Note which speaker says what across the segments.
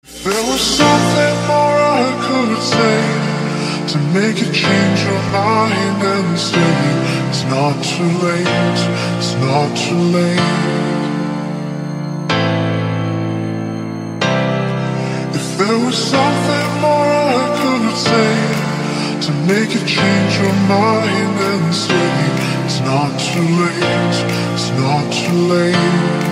Speaker 1: There was something more I could say to make you change your mind and say it's not too late, it's not too late. If there was something more I could say to make you change your mind and say it's not too late, it's not too late.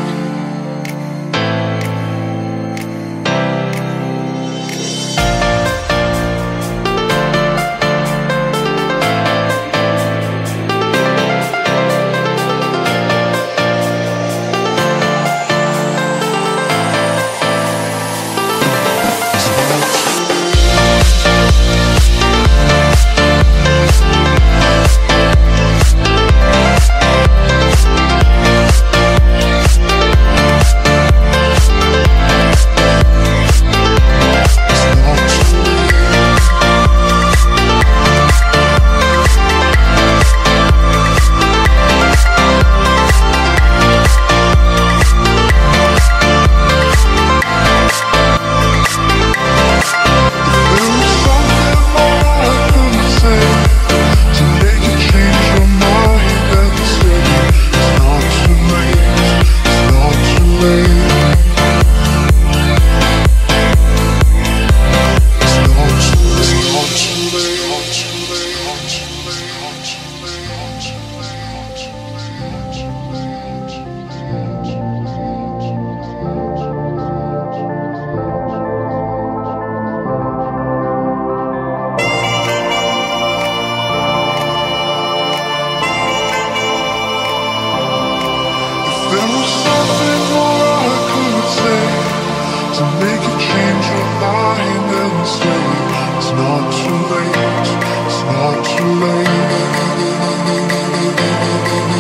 Speaker 1: There was something more I could say to make you change your mind and say it's not too late, it's not too late.